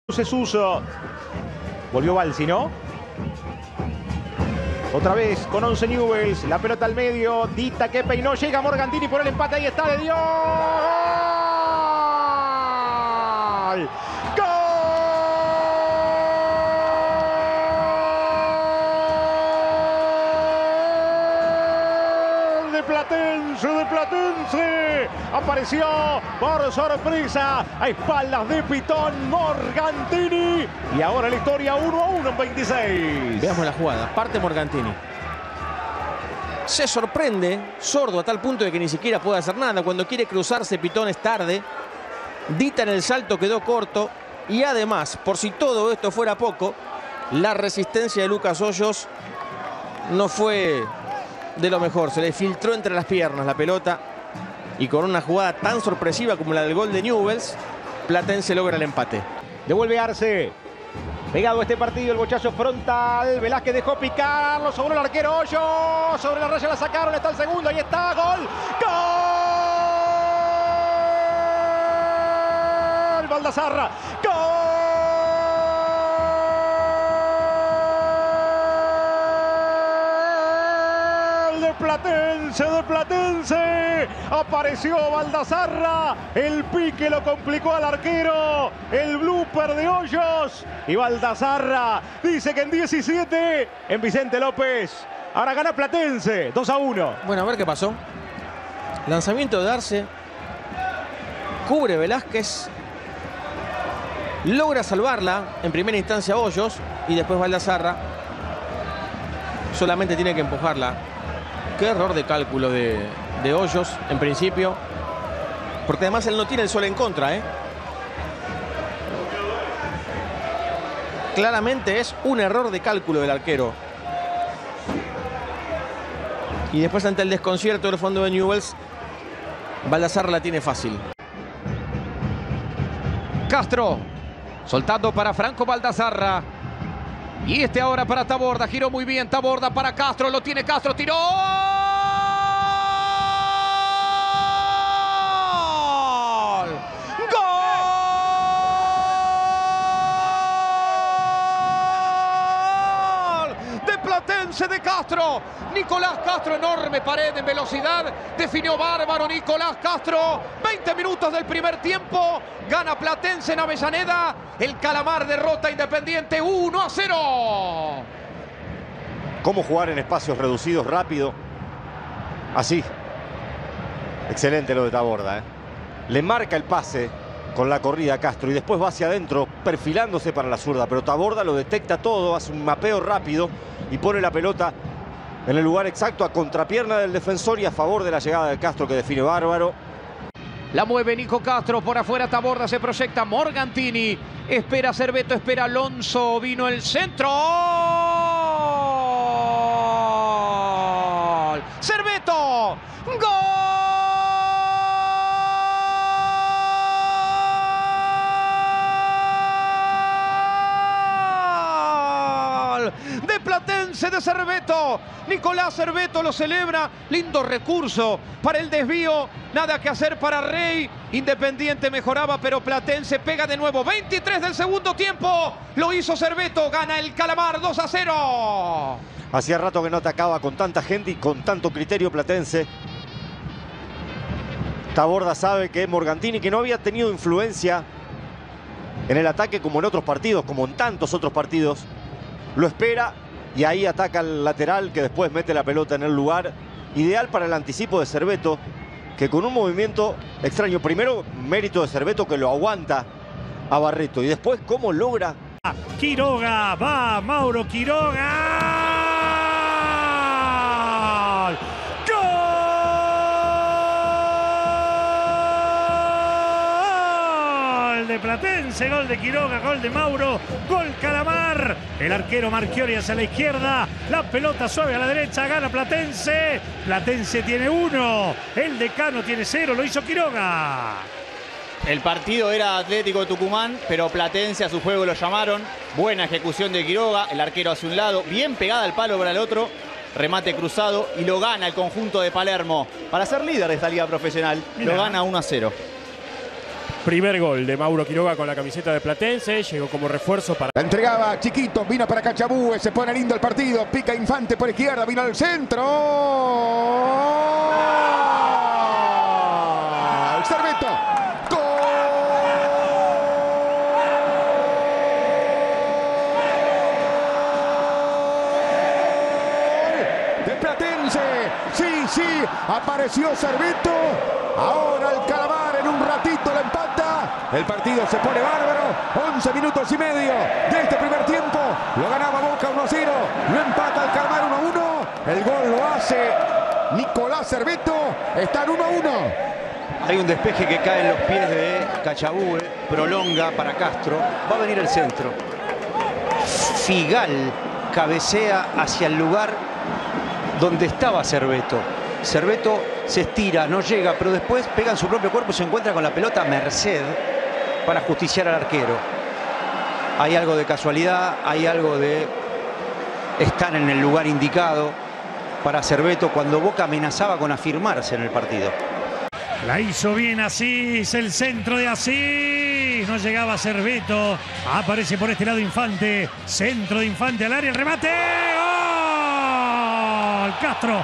Suso. Volvió Balsi, ¿no? Otra vez con 11 Newells. La pelota al medio. Dita que peinó. Llega Morgantini por el empate. Ahí está. Le dio. ¡Gol! ¡Gol! De Platense. Apareció por sorpresa a espaldas de Pitón Morgantini. Y ahora la historia 1-1 en 26. Veamos la jugada. Parte Morgantini. Se sorprende Sordo a tal punto de que ni siquiera puede hacer nada. Cuando quiere cruzarse Pitón es tarde. Dita en el salto quedó corto. Y además, por si todo esto fuera poco, la resistencia de Lucas Hoyos no fue de lo mejor. Se le filtró entre las piernas la pelota. Y con una jugada tan sorpresiva como la del gol de Newells, Platense logra el empate. Devuelve Arce. Pegado a este partido, el bochazo frontal. Velázquez dejó picar, lo sobró el arquero Hoyos. Sobre la raya la sacaron, está el segundo, ahí está, gol. ¡Gol! Baldassarra. ¡Gol! De Platense. Apareció Baldassarra. El pique lo complicó al arquero. El blooper de Hoyos. Y Baldassarra dice que en 17 en Vicente López. Ahora gana Platense. 2-1. Bueno, a ver qué pasó. Lanzamiento de Arce. Cubre Velázquez. Logra salvarla en primera instancia Hoyos. Y después Baldassarra solamente tiene que empujarla. Qué error de cálculo de Hoyos en principio. Porque además él no tiene el sol en contra, ¿eh? Claramente es un error de cálculo del arquero. Y después ante el desconcierto del fondo de Newells, Baldassarra la tiene fácil. Castro, soltando para Franco Baldassarra. Y este ahora para Taborda, giró muy bien Taborda para Castro, lo tiene Castro, tiró. De Castro, Nicolás Castro, enorme pared en velocidad, definió bárbaro Nicolás Castro. 20 minutos del primer tiempo, gana Platense en Avellaneda. El Calamar derrota a Independiente 1-0. ¿Cómo jugar en espacios reducidos rápido? Así. Excelente lo de Taborda, ¿eh? Le marca el pase con la corrida a Castro y después va hacia adentro perfilándose para la zurda, pero Taborda lo detecta todo, hace un mapeo rápido y pone la pelota en el lugar exacto a contrapierna del defensor y a favor de la llegada de Castro, que define bárbaro. La mueve Nico Castro, por afuera Taborda, se proyecta Morgantini, espera Cerveto, espera Alonso, vino el centro. ¡Gol! ¡Cerveto! ¡Gol! De Platense, de Cerveto. Nicolás Cerveto lo celebra. Lindo recurso para el desvío. Nada que hacer para Rey. Independiente mejoraba, pero Platense pega de nuevo. 23 del segundo tiempo. Lo hizo Cerveto. Gana el Calamar 2-0. Hacía rato que no atacaba con tanta gente y con tanto criterio Platense. Taborda sabe que Morgantini, que no había tenido influencia en el ataque como en otros partidos, como en tantos otros partidos, lo espera y ahí ataca al lateral, que después mete la pelota en el lugar ideal para el anticipo de Cerveto, que con un movimiento extraño, primero mérito de Cerveto, que lo aguanta a Barreto, y después cómo logra. Quiroga, va Mauro Quiroga. De Platense, gol de Quiroga, gol de Mauro, gol Calamar. El arquero Marchiori hacia la izquierda, la pelota suave a la derecha, gana Platense. Platense tiene 1, el Decano tiene 0, lo hizo Quiroga. El partido era Atlético Tucumán, pero Platense a su juego lo llamaron. Buena ejecución de Quiroga, el arquero hacia un lado, bien pegada al palo para el otro. Remate cruzado y lo gana el conjunto de Palermo para ser líder de esta liga profesional. Mirá. Lo gana 1-0. Primer gol de Mauro Quiroga con la camiseta de Platense. Llegó como refuerzo para... La entregaba Chiquito, vino para Cachabue, se pone lindo el partido. Pica Infante por izquierda, vino al centro. Cerveto. De Platense, sí, apareció Cerveto, ahora el Calamar en un ratito lo empata, el partido se pone bárbaro, 11 minutos y medio de este primer tiempo, lo ganaba Boca 1-0, lo empata el Calamar 1-1, el gol lo hace Nicolás Cerveto, está en 1-1. Hay un despeje que cae en los pies de Cachabue, prolonga para Castro, va a venir el centro. Figal cabecea hacia el lugar donde estaba Cerveto. Cerveto se estira, no llega, pero después pega en su propio cuerpo y se encuentra con la pelota a merced para justiciar al arquero. Hay algo de casualidad, hay algo de estar en el lugar indicado para Cerveto cuando Boca amenazaba con afirmarse en el partido. La hizo bien Asís, el centro de Asís. No llegaba Cerveto. Aparece por este lado Infante. Centro de Infante al área, el remate. ¡Gol! Castro.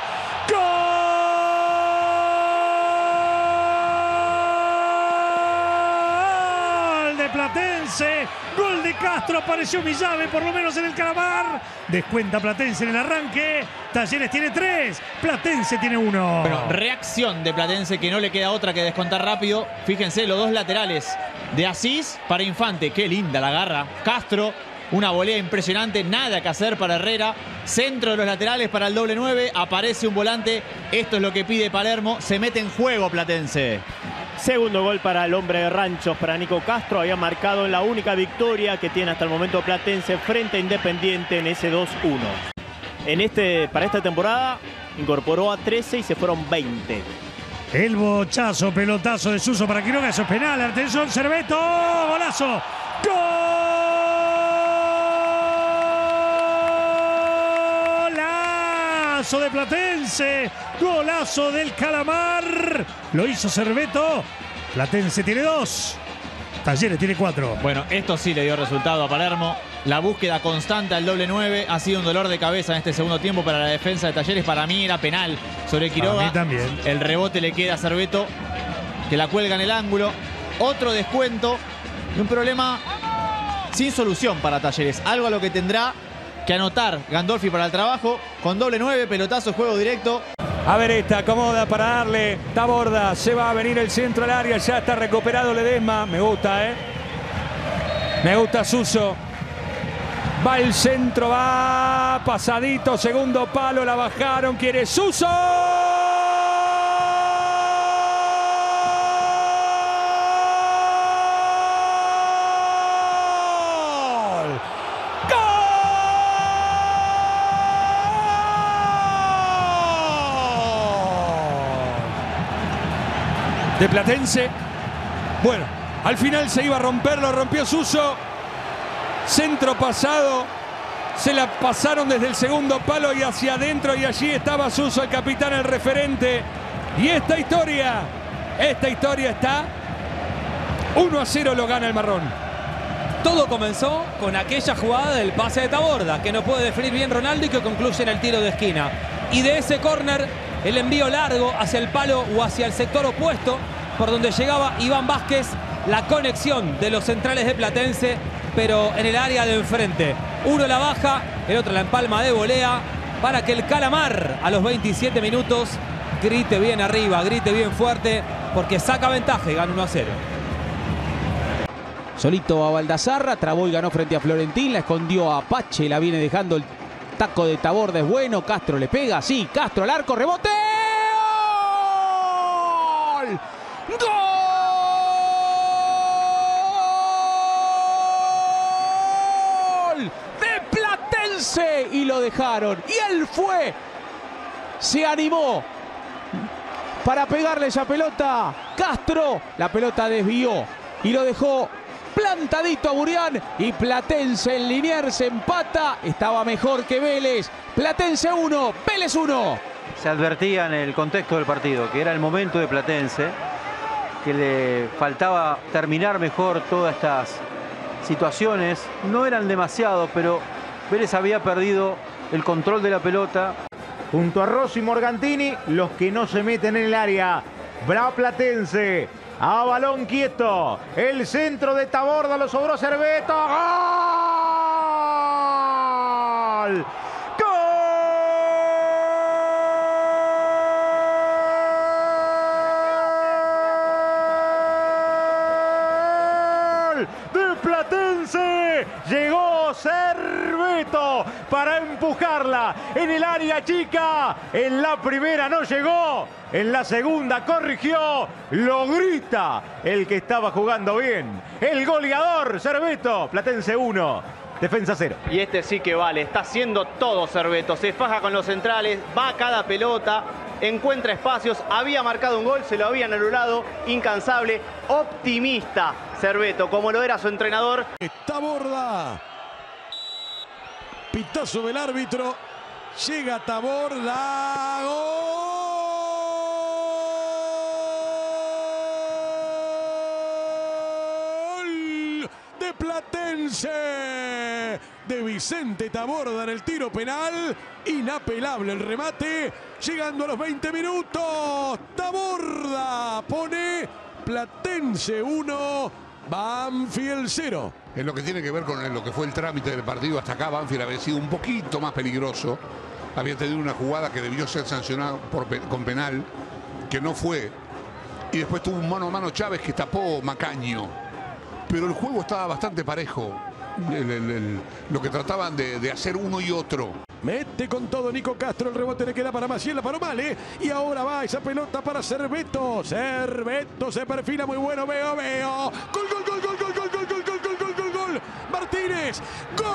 ¡Gol de Platense! Gol de Castro. Apareció Millave, por lo menos en el Calamar. Descuenta Platense en el arranque. Talleres tiene 3. Platense tiene 1. Bueno, reacción de Platense que no le queda otra que descontar rápido. Fíjense, los dos laterales de Asís para Infante. Qué linda la garra. Castro, una volea impresionante. Nada que hacer para Herrera. Centro de los laterales para el doble 9. Aparece un volante. Esto es lo que pide Palermo. Se mete en juego Platense. Segundo gol para el hombre de Ranchos, para Nico Castro. Había marcado en la única victoria que tiene hasta el momento Platense frente a Independiente en ese 2-1. Para esta temporada incorporó a 13 y se fueron 20. El bochazo, pelotazo de Suso para Quiroga. Eso es penal. Atención, Cerveto. Golazo. Golazo de Platense. Golazo del Calamar. Lo hizo Cerveto. Platense tiene 2. Talleres tiene 4. Bueno, esto sí le dio resultado a Palermo. La búsqueda constante al doble 9 ha sido un dolor de cabeza en este segundo tiempo para la defensa de Talleres. Para mí era penal sobre Quiroga. A mí también. El rebote le queda a Cerveto, que la cuelga en el ángulo. Otro descuento y un problema sin solución para Talleres. Algo a lo que tendrá que anotar Gandolfi para el trabajo. Con doble 9, pelotazo, juego directo. A ver esta, acomoda para darle Taborda, se va a venir el centro al área, ya está recuperado Ledesma, me gusta, me gusta Suso, va el centro, va pasadito, segundo palo, la bajaron, quiere Suso. De Platense. Bueno, al final se iba a romper, lo rompió Suso. Centro pasado. Se la pasaron desde el segundo palo y hacia adentro. Y allí estaba Suso, el capitán, el referente. Y esta historia está 1-0, lo gana el marrón. Todo comenzó con aquella jugada del pase de Taborda, que no puede definir bien Ronaldo y que concluye en el tiro de esquina. Y de ese córner, el envío largo hacia el palo o hacia el sector opuesto, por donde llegaba Iván Vázquez, la conexión de los centrales de Platense, pero en el área de enfrente. Uno la baja, el otro la empalma de volea, para que el Calamar a los 27 minutos grite bien arriba, grite bien fuerte, porque saca ventaja y gana 1-0. Solito a Baldassarra, trabó y ganó frente a Florentín, la escondió a Apache, la viene dejando el taco de Taborda, es bueno, Castro le pega, sí, Castro al arco, rebote. ¡Gol! ¡Gol! De Platense y lo dejaron, y él fue, se animó para pegarle esa pelota, Castro, la pelota desvió y lo dejó plantadito a Burián y Platense en Liniers empata. Estaba mejor que Vélez. Platense 1, Vélez 1. Se advertía en el contexto del partido que era el momento de Platense que le faltaba terminar mejor todas estas situaciones. No eran demasiado, pero Vélez había perdido el control de la pelota. Junto a Rossi y Morgantini, los que no se meten en el área. Bra Platense, a balón quieto. El centro de Taborda, lo sobró Cerveto. ¡Gol! De Platense, llegó Cerveto para empujarla en el área chica. En la primera no llegó, en la segunda corrigió, lo grita el que estaba jugando bien, el goleador Cerveto. Platense 1, Defensa 0. Y este sí que vale, está haciendo todo Cerveto, se faja con los centrales, va a cada pelota, encuentra espacios, había marcado un gol, se lo habían anulado, incansable, optimista Cerveto, como lo era su entrenador. Taborda, pitazo del árbitro, llega Taborda, gol de Platense, de Vicente Taborda en el tiro penal, inapelable el remate, llegando a los 20 minutos, Taborda pone Platense 1, Banfield 0. En lo que tiene que ver con lo que fue el trámite del partido, hasta acá Banfield había sido un poquito más peligroso, había tenido una jugada que debió ser sancionada con penal, que no fue, y después tuvo un mano a mano Chávez que tapó Macaño, pero el juego estaba bastante parejo, lo que trataban de hacer uno y otro. Mete con todo Nico Castro, el rebote le queda para Maciel, la paró mal, y ahora va esa pelota para Cerveto. Cerveto se perfila muy bueno, veo. Gol, gol, gol, gol, gol, gol, gol, gol, gol, gol, gol, gol, gol. Martínez, gol.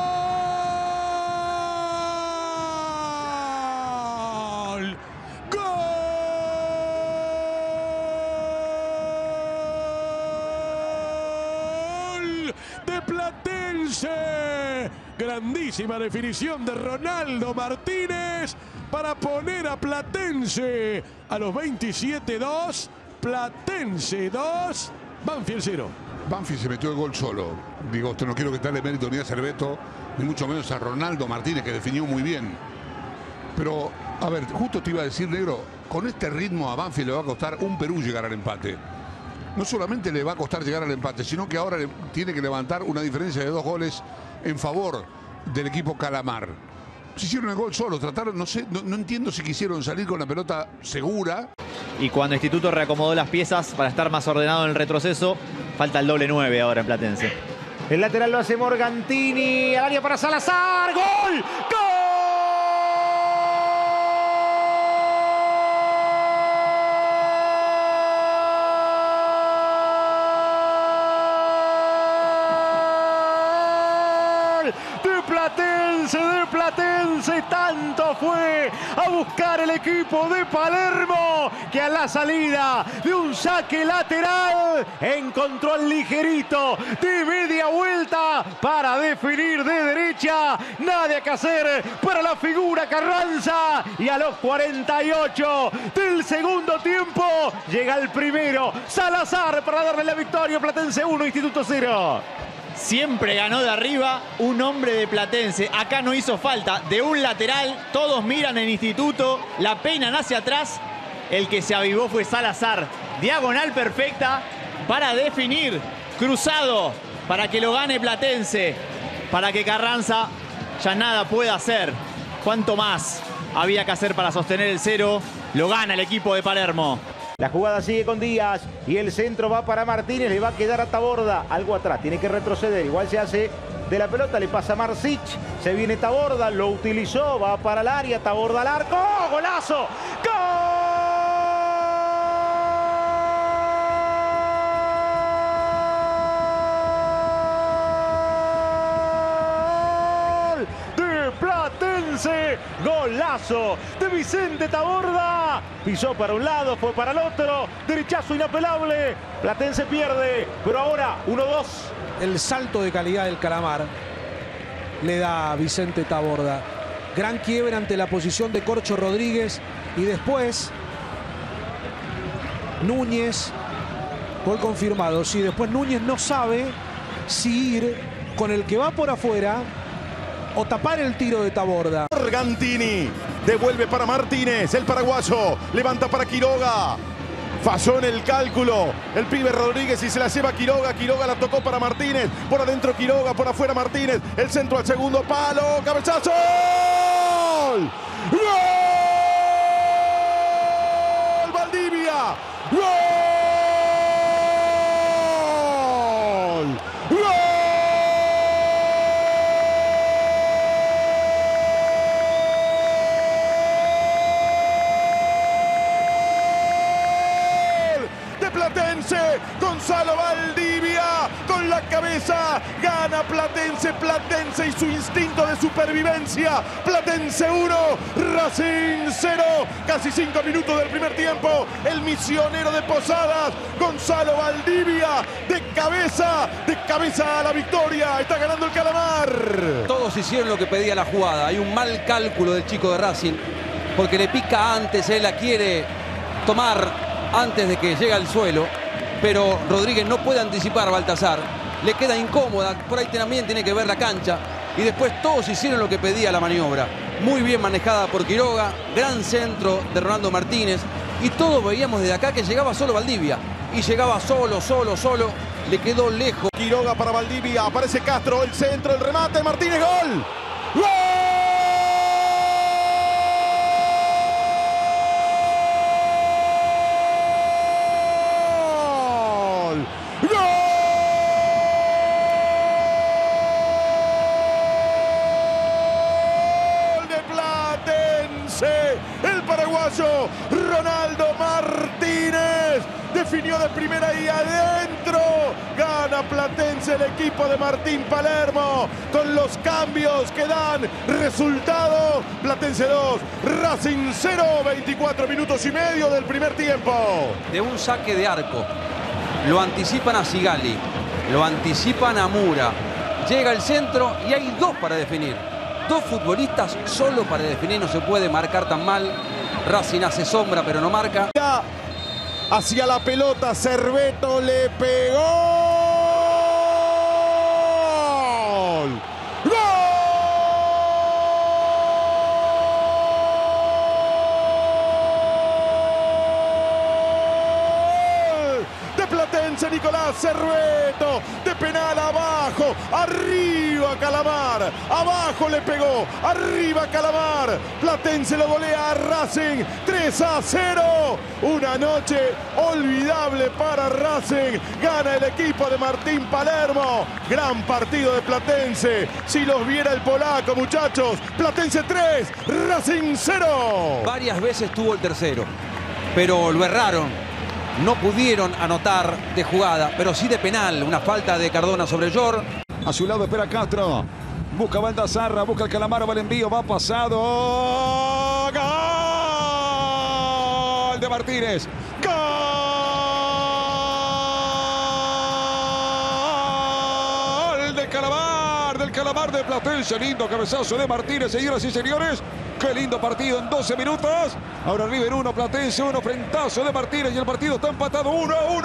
Gol de Platense. Grandísima definición de Ronaldo Martínez para poner a Platense a los 27-2. Platense 2, Banfield 0. Banfield se metió el gol solo. Digo, no quiero quitarle mérito ni a Cerveto, ni mucho menos a Ronaldo Martínez, que definió muy bien. Pero, a ver, justo te iba a decir, negro, con este ritmo a Banfield le va a costar un Perú llegar al empate. No solamente le va a costar llegar al empate, sino que ahora tiene que levantar una diferencia de 2 goles en favor del equipo Calamar. Se hicieron el gol solo, trataron, no sé, no entiendo si quisieron salir con la pelota segura. Y cuando Instituto reacomodó las piezas para estar más ordenado en el retroceso, falta el doble 9 ahora en Platense. El lateral lo hace Morgantini, al área para Salazar, ¡gol! ¡Gol! De Platense, tanto fue a buscar el equipo de Palermo que a la salida de un saque lateral encontró al ligerito de media vuelta para definir de derecha. Nada que hacer para la figura Carranza, y a los 48 del segundo tiempo llega el primero Salazar para darle la victoria. Platense 1, Instituto 0. Siempre ganó de arriba un hombre de Platense. Acá no hizo falta de un lateral. Todos miran en Instituto, la peinan hacia atrás. El que se avivó fue Salazar. Diagonal perfecta para definir. Cruzado para que lo gane Platense. Para que Carranza ya nada pueda hacer. ¿Cuánto más había que hacer para sostener el 0? Lo gana el equipo de Palermo. La jugada sigue con Díaz y el centro va para Martínez, le va a quedar a Taborda, algo atrás, tiene que retroceder, igual se hace de la pelota, le pasa a Marsic, se viene Taborda, lo utilizó, va para el área, Taborda al arco, ¡oh, golazo! ¡Gol! De Platense, golazo de Vicente Taborda, pisó para un lado, fue para el otro, derechazo inapelable, Platense pierde, pero ahora 1-2. El salto de calidad del Calamar le da a Vicente Taborda. Gran quiebre ante la posición de Corcho Rodríguez y después Núñez Gol confirmado. Sí, después Núñez no sabe si ir con el que va por afuera o tapar el tiro de Taborda. Argantini devuelve para Martínez, el paraguayo, levanta para Quiroga. Falló en el cálculo el pibe Rodríguez y se la lleva Quiroga. Quiroga la tocó para Martínez. Por adentro Quiroga, por afuera Martínez. El centro al segundo palo. ¡Cabezazo! ¡Gol! ¡Gol! ¡Valdivia! ¡Gol! ¡Gol! Platense, Gonzalo Valdivia con la cabeza, gana Platense, Platense y su instinto de supervivencia. Platense 1, Racing 0, casi 5 minutos del primer tiempo. El misionero de Posadas, Gonzalo Valdivia, de cabeza a la victoria. Está ganando el Calamar. Todos hicieron lo que pedía la jugada. Hay un mal cálculo del chico de Racing, porque le pica antes, él la quiere tomar antes de que llegue al suelo, pero Rodríguez no puede anticipar a Baltasar, le queda incómoda, por ahí también tiene que ver la cancha, y después todos hicieron lo que pedía la maniobra. Muy bien manejada por Quiroga, gran centro de Ronaldo Martínez, y todos veíamos desde acá que llegaba solo Valdivia, y llegaba solo, le quedó lejos. Quiroga para Valdivia, aparece Castro, el centro, el remate, Martínez, gol. ¡Gol! El paraguayo Ronaldo Martínez definió de primera y adentro. Gana Platense, el equipo de Martín Palermo, con los cambios que dan resultado. Platense 2, Racing 0, 24 minutos y medio del primer tiempo. De un saque de arco, lo anticipan a Sigali, lo anticipan a Mura. Llega el centro y hay dos para definir. Dos futbolistas solo para definir, no se puede marcar tan mal. Racing hace sombra pero no marca. Hacia la pelota, Cerveto le pegó. ¡Gol! De Platense, Nicolás Cerveto, de penal abajo, arriba Calamar, abajo le pegó, arriba Calamar. Platense lo golea a Racing 3-0. Una noche olvidable para Racing. Gana el equipo de Martín Palermo. Gran partido de Platense. Si los viera el polaco, muchachos. Platense 3, Racing 0. Varias veces tuvo el tercero, pero lo erraron. No pudieron anotar de jugada, pero sí de penal. Una falta de Cardona sobre Yor. A su lado espera Castro. Busca Baltasarra, busca el Calamar, va el envío, va pasado. ¡Gol de Martínez! ¡Gol del Calamar de Platense! Lindo cabezazo de Martínez, señoras y señores. Qué lindo partido en 12 minutos. Ahora River 1, Platense 1, frentazo de Martínez y el partido está empatado 1-1.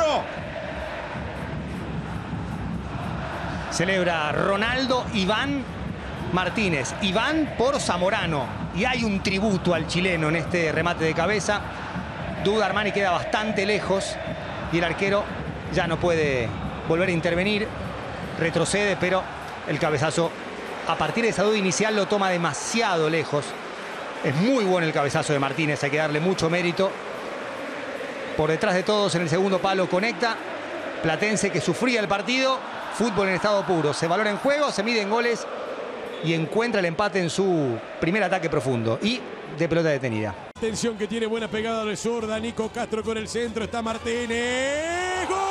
Celebra Ronaldo Iván Martínez. Iván por Zamorano. Y hay un tributo al chileno en este remate de cabeza. Duda Armani queda bastante lejos y el arquero ya no puede volver a intervenir. Retrocede, pero el cabezazo a partir de esa duda inicial lo toma demasiado lejos. Es muy bueno el cabezazo de Martínez, hay que darle mucho mérito. Por detrás de todos en el segundo palo conecta. Platense que sufría el partido. Fútbol en estado puro. Se valora en juego, se mide en goles y encuentra el empate en su primer ataque profundo y de pelota detenida. Atención que tiene buena pegada de zurda. Nico Castro con el centro. Está Martínez. ¡Gol!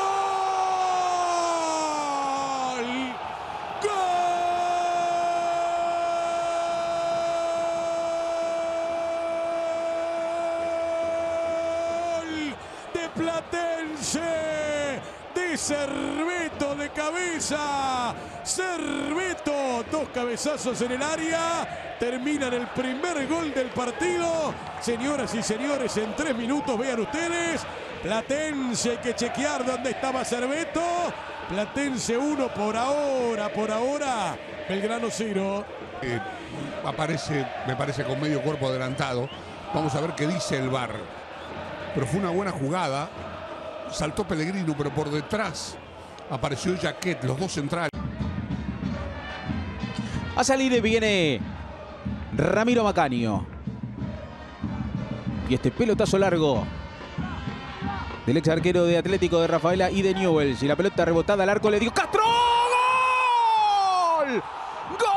Platense de Cerveto de cabeza. Cerveto 2 cabezazos en el área. Terminan el primer gol del partido. Señoras y señores, en 3 minutos, vean ustedes. Platense, hay que chequear dónde estaba Cerveto. Platense 1 por ahora. Belgrano 0. Me parece con medio cuerpo adelantado. Vamos a ver qué dice el VAR. Pero fue una buena jugada. Saltó Pellegrino, pero por detrás apareció Jaquet, los dos centrales. A salir viene Ramiro Macaño. Y este pelotazo largo del ex arquero de Atlético de Rafaela y de Newell's. Y la pelota rebotada al arco le dio Castro. ¡Gol! ¡Gol!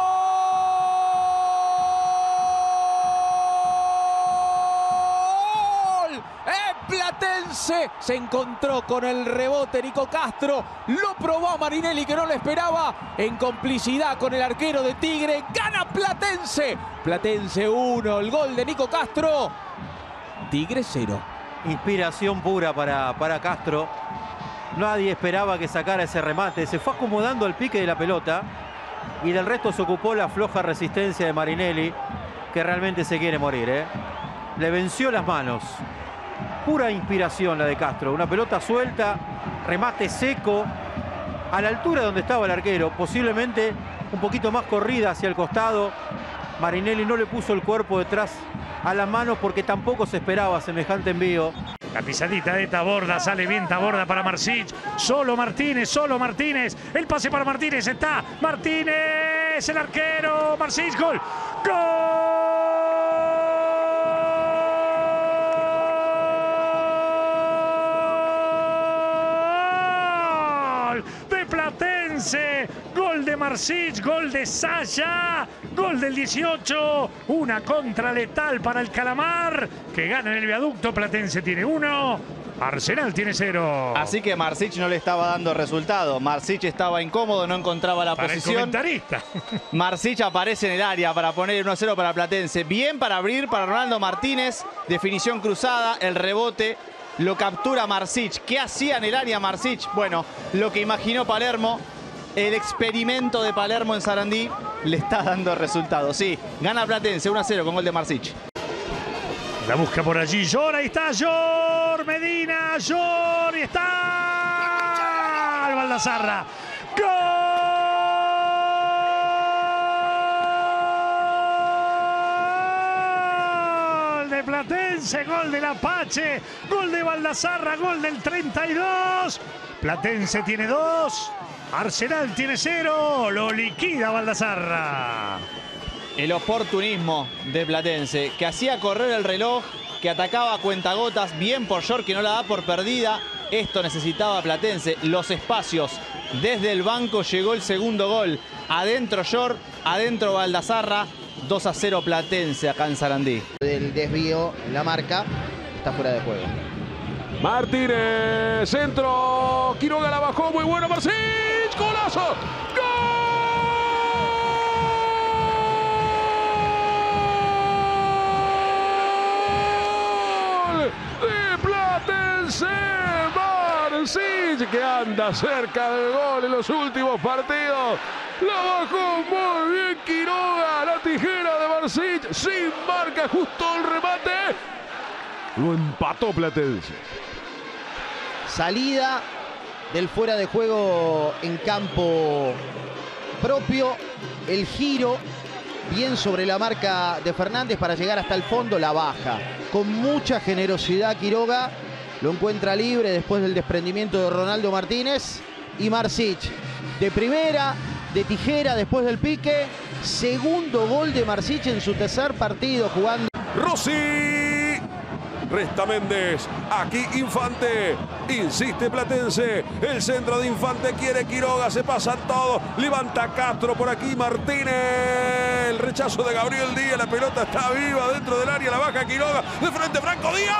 Platense se encontró con el rebote Nico Castro, lo probó a Marinelli que no lo esperaba, en complicidad con el arquero de Tigre, gana Platense. Platense 1, el gol de Nico Castro, Tigre 0. Inspiración pura para Castro. Nadie esperaba que sacara ese remate, se fue acomodando al pique de la pelota y del resto se ocupó la floja resistencia de Marinelli, que realmente se quiere morir, ¿eh? Le venció las manos. Pura inspiración la de Castro, una pelota suelta, remate seco, a la altura donde estaba el arquero, posiblemente un poquito más corrida hacia el costado. Marinelli no le puso el cuerpo detrás a las manos porque tampoco se esperaba semejante envío. La pisadita de Taborda, sale bien Taborda para Marsic, solo Martínez, el pase para Martínez, está Martínez, el arquero, Marsic, gol, ¡gol! De Platense, gol de Marsic, gol de Saya, gol del 18, una contra letal para el Calamar, que gana en el viaducto. Platense tiene 1, Arsenal tiene 0. Así que Marsic no le estaba dando resultado. Marsic estaba incómodo, no encontraba la posición. El comentarista. Marsic aparece en el área para poner 1-0 para Platense. Bien para abrir para Ronaldo Martínez. Definición cruzada, el rebote. Lo captura Marsic. ¿Qué hacía en el área Marsic? Bueno, lo que imaginó Palermo. El experimento de Palermo en Sarandí le está dando resultados. Sí, gana Platense 1-0 con gol de Marsic. La busca por allí, Jor, ahí está Jor, Medina, Jor, y está el Baldassarra. ¡Gol de Platense, gol del Apache, gol de Baldassarra, gol del 32! Platense tiene 2, Arsenal tiene 0, lo liquida Baldassarra. El oportunismo de Platense, que hacía correr el reloj, que atacaba a cuentagotas, bien por Jor, que no la da por perdida. Esto necesitaba Platense, los espacios. Desde el banco llegó el segundo gol. Adentro Jor, adentro Baldassarra. 2-0 Platense acá en Sarandí. El desvío, la marca, está fuera de juego. Martínez, centro, Quiroga la bajó, muy bueno Marsic, golazo, de Platense, Marsic, que anda cerca del gol en los últimos partidos. La bajó muy bien Quiroga, la tijera de Marsic, sin marca, justo el remate. Lo empató Platense. Salida del fuera de juego en campo propio, el giro bien sobre la marca de Fernández para llegar hasta el fondo, la baja. Con mucha generosidad Quiroga, lo encuentra libre después del desprendimiento de Ronaldo Martínez. Y Marsic, de primera, de tijera después del pique. Segundo gol de Marsic en su tercer partido jugando. Rossi, resta Méndez, aquí Infante, insiste Platense, el centro de Infante quiere Quiroga, se pasan todos, levanta Castro por aquí, Martínez, el rechazo de Gabriel Díaz, la pelota está viva dentro del área, la baja Quiroga, de frente Franco Díaz.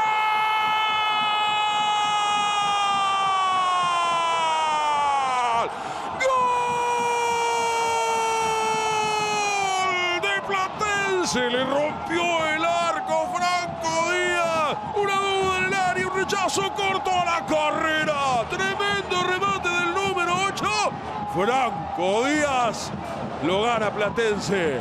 Se le rompió el arco, Franco Díaz, una duda en el área, un rechazo corto a la carrera, tremendo remate del número 8, Franco Díaz. Lo gana Platense.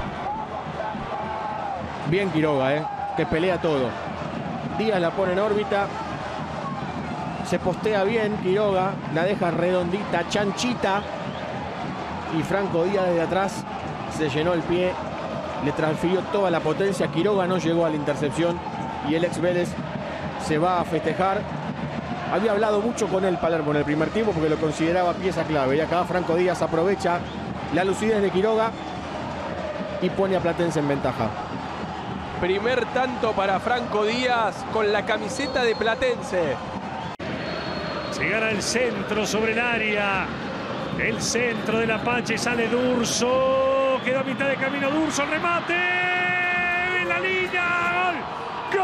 Bien Quiroga, que pelea todo. Díaz la pone en órbita. Se postea bien Quiroga. La deja redondita, chanchita. Y Franco Díaz desde atrás se llenó el pie. Le transfirió toda la potencia. Quiroga no llegó a la intercepción. Y el ex Vélez se va a festejar. Había hablado mucho con él Palermo en el primer tiempo porque lo consideraba pieza clave. Y acá Franco Díaz aprovecha la lucidez de Quiroga y pone a Platense en ventaja. Primer tanto para Franco Díaz con la camiseta de Platense. Se gana el centro sobre el área. El centro del Apache, sale D'Urso. Quedó a mitad de camino D'Urso, remate. En la línea. ¡Gol!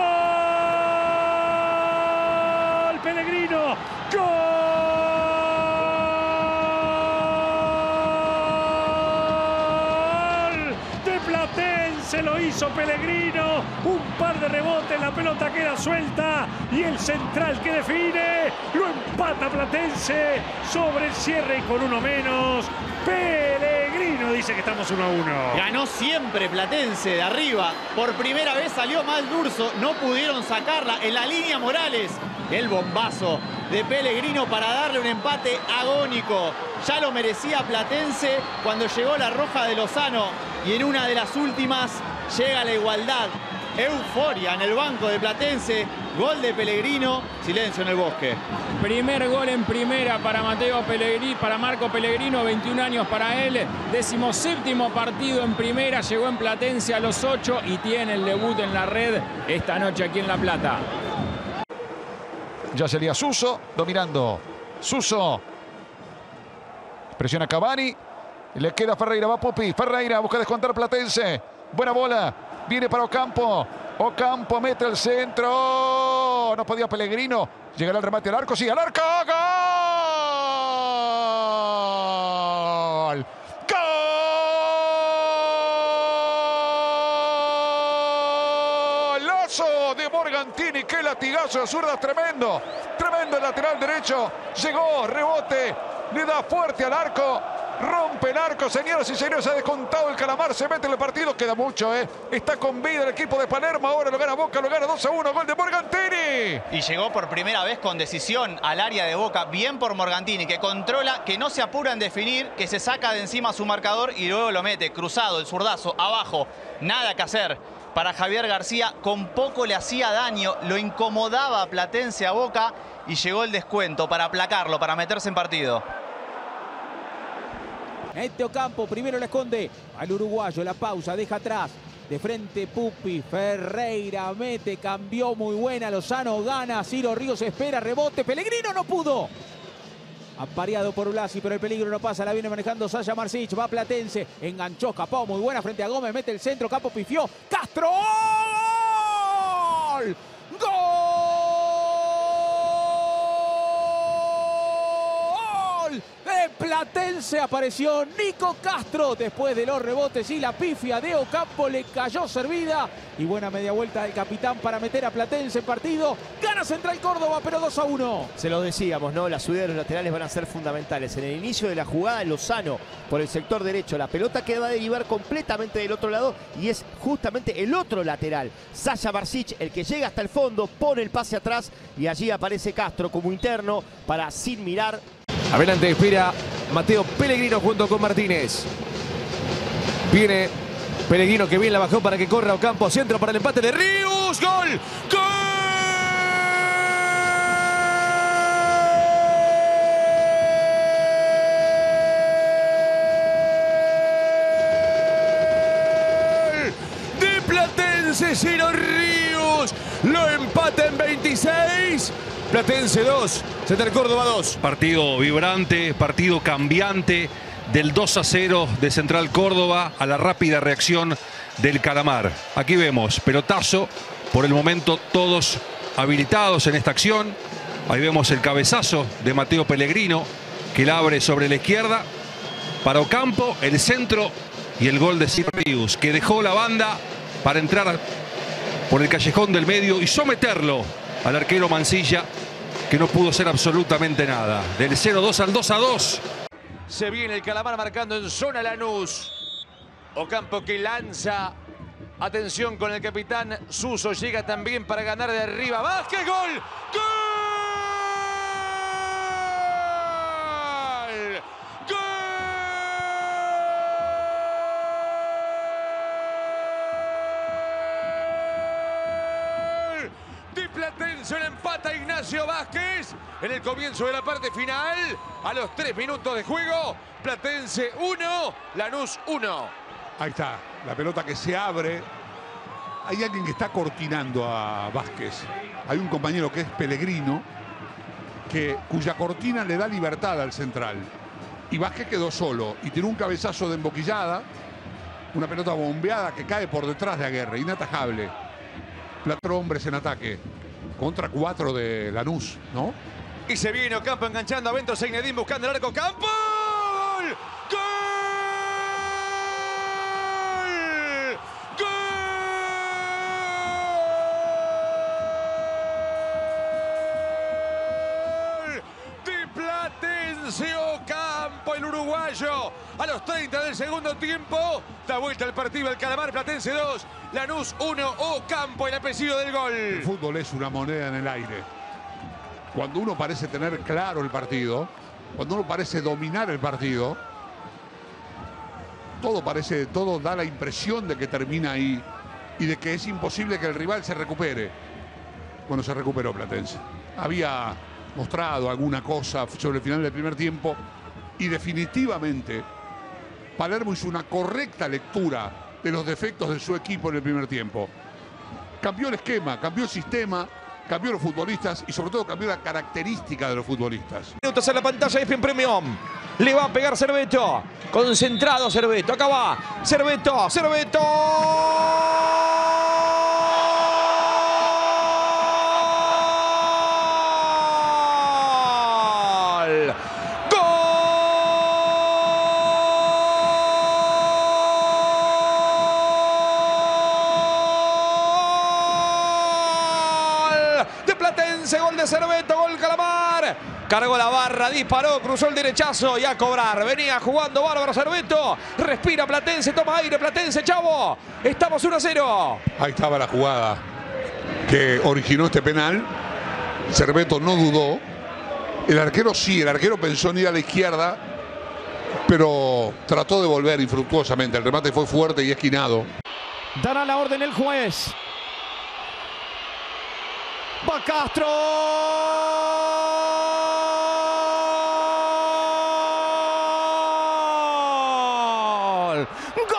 ¡Gol! Pellegrino. ¡Gol! De Platense lo hizo Pellegrino. Un par de rebotes, la pelota queda suelta. Y el central que define. Lo empata Platense sobre el cierre y con uno menos. Pellegrino dice que estamos 1-1. Ganó siempre Platense de arriba. Por primera vez salió mal D'Urso. No pudieron sacarla en la línea Morales. El bombazo de Pellegrino para darle un empate agónico. Ya lo merecía Platense cuando llegó la roja de Lozano. Y en una de las últimas llega la igualdad. Euforia en el banco de Platense. Gol de Pellegrino. Silencio en el bosque. Primer gol en primera para Mateo Pellegrino, para Marco Pellegrino, 21 años para él. 17º partido en primera, llegó en Platense a los 8 y tiene el debut en la red esta noche aquí en La Plata. Ya sería Suso, dominando. Suso. Presiona Cavani. Le queda Ferreira, va Pupi. Ferreira busca descontar Platense. Buena bola. Viene para Ocampo. Ocampo mete el centro. No podía Pellegrino. Llegará el remate al arco. Sí, al arco. ¡Gol! ¡Golazo de Morgantini! ¡Qué latigazo de zurda! Tremendo. Tremendo el lateral derecho. Llegó, rebote. Le da fuerte al arco. Rompe el arco, señoras y señores, ha descontado el Calamar, se mete en el partido, queda mucho, está con vida el equipo de Palermo, ahora lo gana Boca, lo gana 2-1, gol de Morgantini. Y llegó por primera vez con decisión al área de Boca, bien por Morgantini, que controla, que no se apura en definir, que se saca de encima su marcador y luego lo mete, cruzado, el zurdazo, abajo, nada que hacer. Para Javier García, con poco le hacía daño, lo incomodaba a Platense a Boca y llegó el descuento para aplacarlo, para meterse en partido. Mete Ocampo, primero le esconde al uruguayo, la pausa, deja atrás. De frente Pupi, Ferreira mete, cambió muy buena, Lozano gana, Ciro Ríos espera, rebote, Pellegrino no pudo. Apareado por Blasi, pero el peligro no pasa, la viene manejando Sasha Marsic, va Platense, enganchó, escapó, muy buena frente a Gómez, mete el centro, Campo pifió, Castro, ¡gol! De Platense apareció Nico Castro después de los rebotes y la pifia de Ocampo le cayó servida y buena media vuelta del capitán para meter a Platense en partido. Gana Central Córdoba, pero 2-1. Se lo decíamos, ¿no? Las subidas de los laterales van a ser fundamentales. En el inicio de la jugada, Lozano por el sector derecho. La pelota que va a derivar completamente del otro lado y es justamente el otro lateral. Sasha Marsic, el que llega hasta el fondo, pone el pase atrás y allí aparece Castro como interno para sin mirar. Adelante espera Mateo Pellegrino junto con Martínez. Viene Pellegrino que bien la bajó para que corra Ocampo. Centro para el empate de Ríos. ¡Gol! ¡Gol! De Platense, Ciro Ríos. Lo empata en 26. Platense 2, Central Córdoba 2. Partido vibrante, partido cambiante del 2-0 de Central Córdoba a la rápida reacción del Calamar. Aquí vemos pelotazo, por el momento todos habilitados en esta acción. Ahí vemos el cabezazo de Mateo Pellegrino que la abre sobre la izquierda. Para Ocampo, el centro y el gol de Sirius que dejó la banda para entrar por el callejón del medio y someterlo al arquero Mancilla, que no pudo hacer absolutamente nada. Del 0-2 al 2-2. Se viene el Calamar marcando en zona Lanús. Ocampo que lanza. Atención con el capitán Suso. Llega también para ganar de arriba. ¡Vázquez! ¡Gol! ¡Gol! De Platense le empata Ignacio Vázquez en el comienzo de la parte final. A los 3 minutos de juego, Platense 1, Lanús 1. Ahí está, la pelota que se abre. Hay alguien que está cortinando a Vázquez. Hay un compañero que es Pellegrino, cuya cortina le da libertad al central. Y Vázquez quedó solo y tiró un cabezazo de emboquillada. Una pelota bombeada que cae por detrás de Aguerre, inatajable. 4 hombres en ataque contra 4 de Lanús, ¿no? Y se viene Ocampo enganchando a Bento Seinedín buscando el arco. ¡Campo! ¡Gol! ¡Gol! ¡Gol! De Platense Ocampo, el uruguayo. A los 30 del segundo tiempo. Da vuelta el partido el Calamar. Platense 2. Lanús 1, Ocampo, el apellido del gol. El fútbol es una moneda en el aire. Cuando uno parece tener claro el partido, cuando uno parece dominar el partido, todo da la impresión de que termina ahí y de que es imposible que el rival se recupere. Bueno, se recuperó Platense. Había mostrado alguna cosa sobre el final del primer tiempo y definitivamente Palermo hizo una correcta lectura de los defectos de su equipo en el primer tiempo. Cambió el esquema, cambió el sistema, cambió los futbolistas y sobre todo cambió la característica de los futbolistas. Minutos en la pantalla de ESPN Premium. Le va a pegar Cerveto. Concentrado Cerveto. Acá va. Cerveto. Cerveto. Gol de Cerveto, gol Calamar. Cargó la barra, disparó, cruzó el derechazo y a cobrar. Venía jugando bárbaro Cerveto. Respira Platense, toma aire Platense, chavo. Estamos 1-0. Ahí estaba la jugada que originó este penal. Cerveto no dudó. El arquero sí, el arquero pensó en ir a la izquierda, pero trató de volver infructuosamente. El remate fue fuerte y esquinado. Dará la orden el juez. Va Castro. ¡Gol!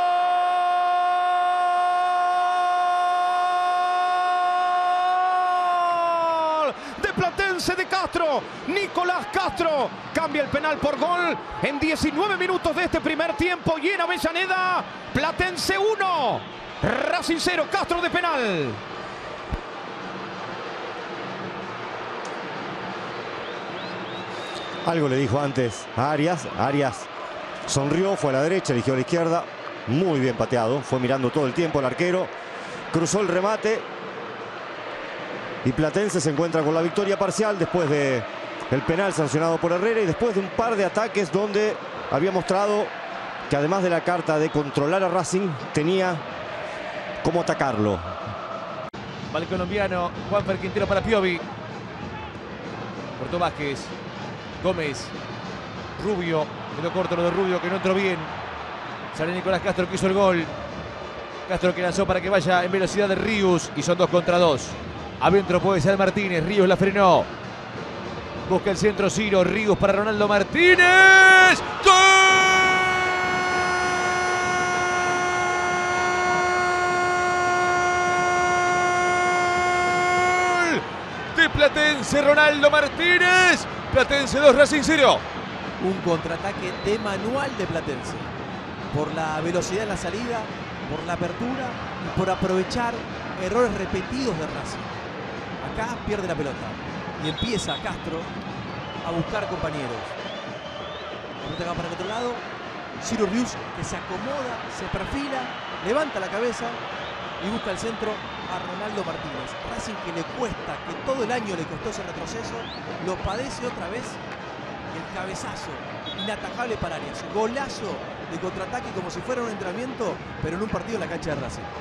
De Platense de Castro. Nicolás Castro cambia el penal por gol en 19 minutos de este primer tiempo. Y en Avellaneda, Platense 1, Racing 0, Castro de penal. Algo le dijo antes a Arias. Arias sonrió, fue a la derecha, eligió a la izquierda. Muy bien pateado, fue mirando todo el tiempo el arquero. Cruzó el remate. Y Platense se encuentra con la victoria parcial después del penal sancionado por Herrera y después de un par de ataques donde había mostrado que además de la carta de controlar a Racing, tenía cómo atacarlo. Va el colombiano Juanfer Quintero para Piovi. Cortó Vázquez. Gómez, Rubio, quedó corto lo de Rubio, que no entró bien. Sale Nicolás Castro que hizo el gol. Castro que lanzó para que vaya en velocidad de Ríos y son 2 contra 2. Adentro puede ser Martínez, Ríos la frenó. Busca el centro Ciro, Ríos para Ronaldo Martínez. ¡Gol! De Platense, Ronaldo Martínez. Platense 2, Racing 0. Un contraataque de manual de Platense. Por la velocidad en la salida, por la apertura y por aprovechar errores repetidos de Racing. Acá pierde la pelota y empieza Castro a buscar compañeros. La pelota va para el otro lado. Ciro Rius que se acomoda, se perfila, levanta la cabeza y busca el centro a Ronaldo Martínez. Racing que le cuesta, que todo el año le costó ese retroceso, lo padece otra vez El cabezazo inatajable para Arias. Golazo de contraataque como si fuera un entrenamiento, pero en un partido en la cancha de Racing.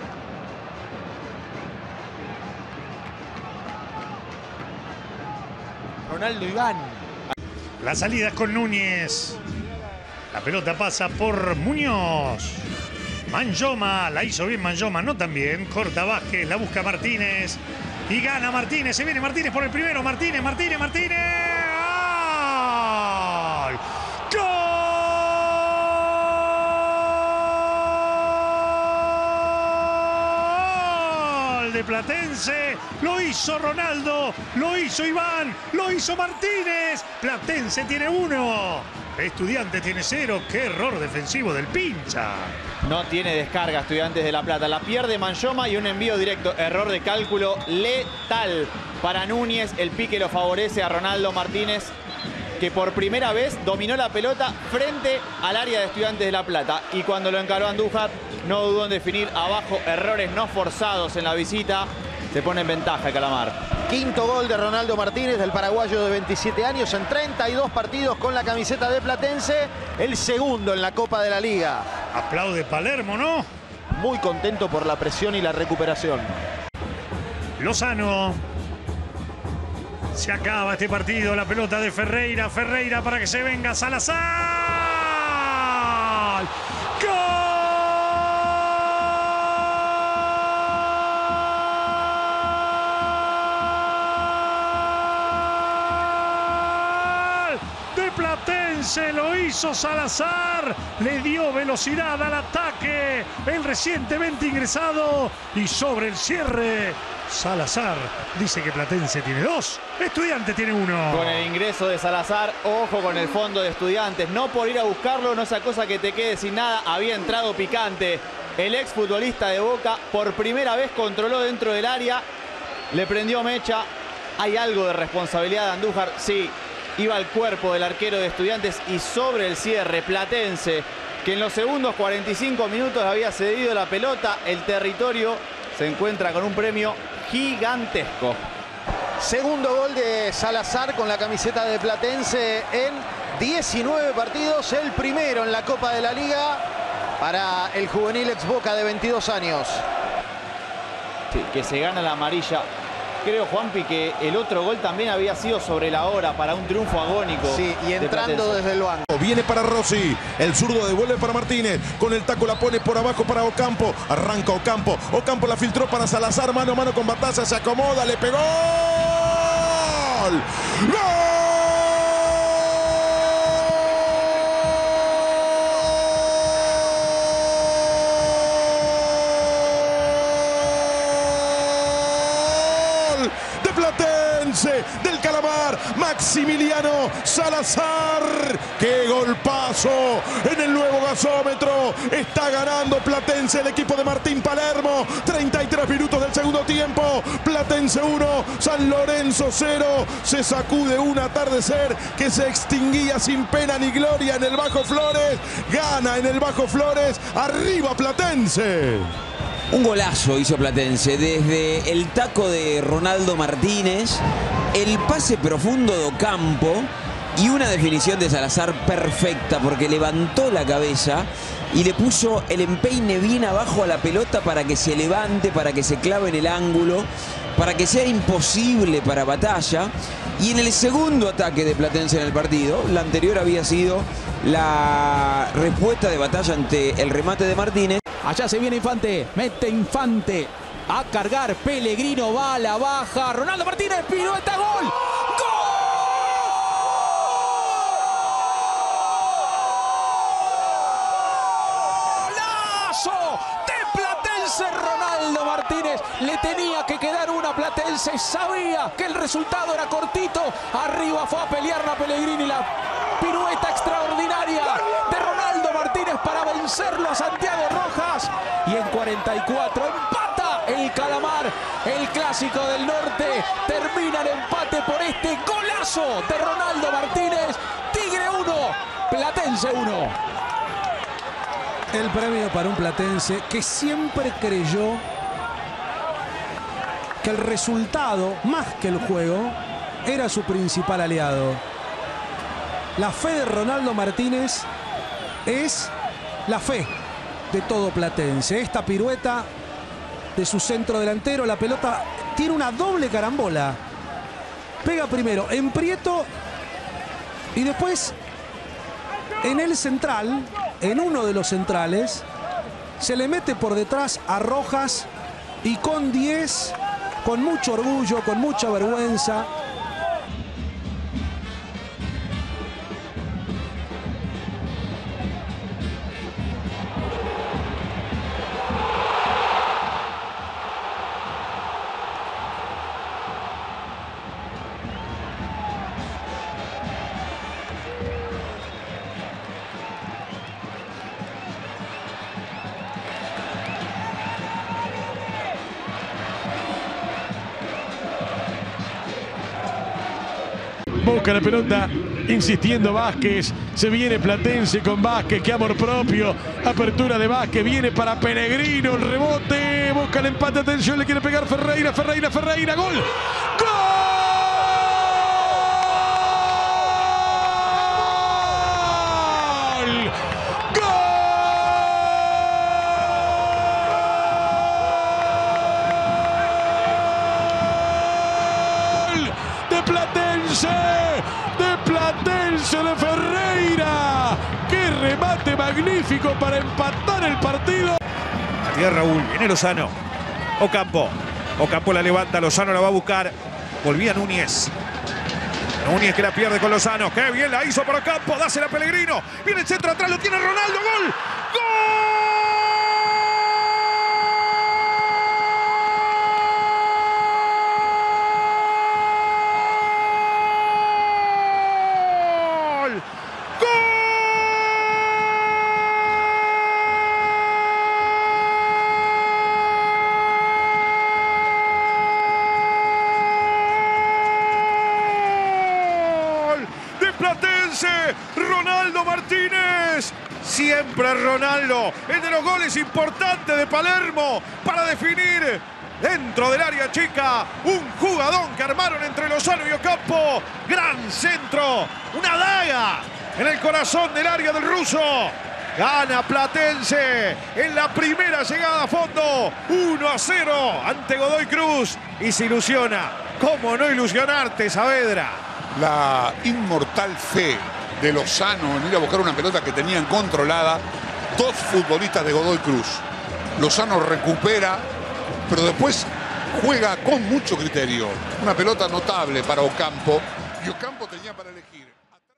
Ronaldo Iván. La salida es con Núñez. La pelota pasa por Muñoz. Manjoma, la hizo bien Manjoma, no tan bien. Corta Vázquez, la busca Martínez. Y gana Martínez, se viene Martínez por el primero. Martínez. ¡Gol! ¡Gol de Platense! Lo hizo Ronaldo, lo hizo Iván, lo hizo Martínez. Platense tiene 1. Estudiantes tiene 0. ¡Qué error defensivo del pincha! No tiene descarga Estudiantes de La Plata. La pierde Manjoma y un envío directo. Error de cálculo letal para Núñez. El pique lo favorece a Ronaldo Martínez, que por primera vez dominó la pelota frente al área de Estudiantes de La Plata. Y cuando lo encaró Andújar, no dudó en definir abajo. Errores no forzados en la visita. Se pone en ventaja el Calamar. Quinto gol de Ronaldo Martínez, del paraguayo de 27 años, en 32 partidos con la camiseta de Platense. El segundo en la Copa de la Liga. Aplaude Palermo, ¿no? Muy contento por la presión y la recuperación. Lozano. Se acaba este partido. La pelota de Ferreira. Ferreira para que se venga Salazar. ¡Gol! Platense, lo hizo Salazar, le dio velocidad al ataque, el recientemente ingresado, y sobre el cierre Salazar dice que Platense tiene 2, Estudiantes tiene 1. Con el ingreso de Salazar, ojo con el fondo de Estudiantes, no por ir a buscarlo, no sea cosa que te quede sin nada, había entrado picante. El exfutbolista de Boca por primera vez controló dentro del área, le prendió mecha. ¿Hay algo de responsabilidad de Andújar? Sí. Iba al cuerpo del arquero de Estudiantes y sobre el cierre Platense, que en los segundos 45 minutos había cedido la pelota. El territorio se encuentra con un premio gigantesco. Segundo gol de Salazar con la camiseta de Platense en 19 partidos. El primero en la Copa de la Liga para el juvenil ex Boca de 22 años. Sí, que se gana la amarilla. Creo, Juanpi, que el otro gol también había sido sobre la hora para un triunfo agónico. Sí, y entrando desde el banco. Viene para Rossi, el zurdo devuelve para Martínez, con el taco la pone por abajo para Ocampo, arranca Ocampo, Ocampo la filtró para Salazar, mano a mano con Batalla, se acomoda, le pegó. ¡Gol! Del Calamar, Maximiliano Salazar. ¡Qué golpazo! En el nuevo gasómetro está ganando Platense, el equipo de Martín Palermo. 33 minutos del segundo tiempo. Platense 1, San Lorenzo 0. Se sacude un atardecer que se extinguía sin pena ni gloria en el Bajo Flores. Gana en el Bajo Flores. Arriba Platense. Un golazo hizo Platense, desde el taco de Ronaldo Martínez, el pase profundo de Ocampo y una definición de Salazar perfecta, porque levantó la cabeza y le puso el empeine bien abajo a la pelota para que se levante, para que se clave en el ángulo, para que sea imposible para Batalla. Y en el segundo ataque de Platense en el partido, la anterior había sido la respuesta de Batalla ante el remate de Martínez. Allá se viene Infante, mete Infante a cargar, Pellegrino va a la baja, Ronaldo Martínez, pirueta, gol. ¡Golazo de Platense! Ronaldo Martínez, le tenía que quedar una. Platense sabía que el resultado era cortito, arriba fue a pelearla Pellegrini, la pirueta extraordinaria de Ronaldo Martínez para vencerlo a Santiago Rojas, y en 44 empata el Calamar. El clásico del norte termina el empate por este golazo de Ronaldo Martínez. Tigre 1, Platense 1. El premio para un platense que siempre creyó que el resultado, más que el juego, era su principal aliado. La fe de Ronaldo Martínez es la fe de todo Platense. Esta pirueta de su centro delantero, la pelota tiene una doble carambola. Pega primero en Prieto y después en el central, en uno de los centrales, se le mete por detrás a Rojas y con 10, con mucho orgullo, con mucha vergüenza. Busca la pelota, insistiendo Vázquez. Se viene Platense con Vázquez. Qué amor propio. Apertura de Vázquez. Viene para Pellegrino. El rebote. Busca el empate. Atención. Le quiere pegar Ferreira. Gol. ¡Gol! De Ferreira. ¡Qué remate magnífico para empatar el partido! A tierra Raúl, viene Lozano. Ocampo la levanta, Lozano la va a buscar. Volvía Núñez. Núñez que la pierde con Lozano. ¡Qué bien la hizo para Ocampo! Dásela a Pellegrino. Viene el centro atrás, lo tiene Ronaldo. ¡Gol! ¡Gol! Ronaldo Martínez, siempre Ronaldo, el de los goles importantes de Palermo para definir dentro del área chica un jugadón que armaron entre Lozano y Ocampo. Gran centro, una daga en el corazón del área del ruso. Gana Platense en la primera llegada a fondo, 1-0 ante Godoy Cruz y se ilusiona. ¿Cómo no ilusionarte, Saavedra? La inmortal fe de Lozano en ir a buscar una pelota que tenían controlada dos futbolistas de Godoy Cruz. Lozano recupera, pero después juega con mucho criterio. Una pelota notable para Ocampo, y Ocampo tenía para elegir.